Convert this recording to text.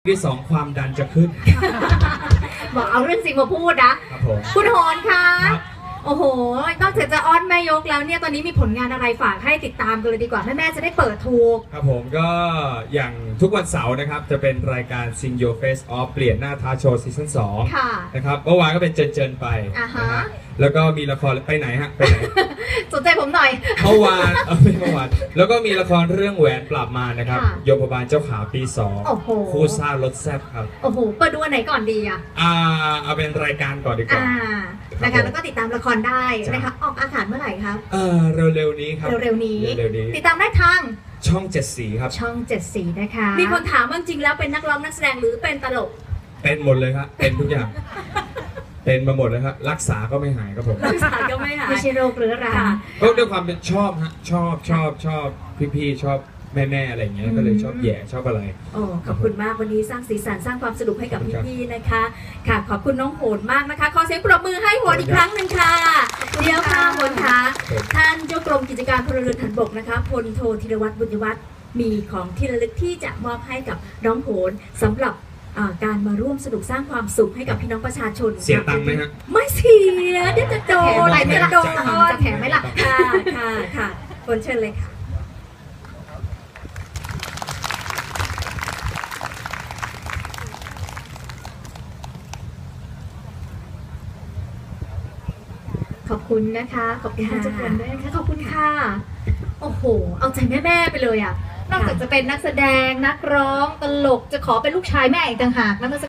ที่สองความดันจะขึ้นบอกเอาเรื่องจริงมาพูดนะครับผมคุณโหนคะโอ้โหนอกจากจะอ้อนแม่ยกแล้วเนี่ยตอนนี้มีผลงานอะไรฝากให้ติดตามกันเลยดีกว่าแม่จะได้เปิดถูกครับผมก็อย่างทุกวันเสาร์นะครับจะเป็นรายการ Sing Your Face Off เปลี่ยนหน้าท้าโชว์ซีซั่น2นะครับเมื่อวานก็เป็นเจินไปนะฮะแล้วก็มีละครไปไหนฮะไปไหนสนใจผมหน่อยเมื่อวานไม่เมื่อวานแล้วก็มีละครเรื่องแหวนปราบมารนะครับโยมบาลเจ้าขาปี2คู่ซ่ารถแซ่บครับโอ้โหเปิดดูอันไหนก่อนดีเอาเป็นรายการก่อนดีกว่านะคะแล้วก็ติดตามละครได้นะคะออกอากาศเมื่อไหร่ครับเร็วๆนี้ครับเร็วๆนี้ติดตามได้ทางช่อง7 สีครับช่อง7 สีนะคะมีคนถามว่าจริงแล้วเป็นนักร้องนักแสดงหรือเป็นตลกเป็นหมดเลยครับเป็นทุกอย่างเป็นมาหมดเลยครับรักษาก็ไม่หายครับผมรักษาก็ไม่หายไม่ใช่โรคเรื้อรังก็ด้วยความเป็นชอบฮะชอบพี่ๆชอบแม่อะไรอย่างเงี้ยก็เลยชอบแย่ชอบอะไรโอ้ขอบคุณมากวันนี้สร้างสีสันสร้างความสนุกให้กับพี่ๆนะคะค่ะขอบคุณน้องโหนมากนะคะขอเสียงปรบมือให้โหนอีกครั้งหนึ่งค่ะเดี๋ยวค่ะโหนค่ะท่านเจ้ากรมกิจการพลเรือนฐานบกนะคะพลโทธีรวัตรบุญยวัฒน์มีของที่ระลึกที่จะมอบให้กับน้องโหนสำหรับการมาร่วมสนุกสร้างความสุขให้กับพี่น้องประชาชนเสียตังค์ไหมฮะไม่เสียเดี๋ยวจะโดนอะไรไม่โดนจะแถมไหมล่ะค่ะคนเชิญเลยค่ะขอบคุณนะคะขอบคุณทุกคนด้วยนะคะขอบคุณค่ะโอ้โหเอาใจแม่ไปเลยนอกจากจะเป็นนักแสดงนักร้องตลกจะขอเป็นลูกชายแม่อีกต่างหากนะ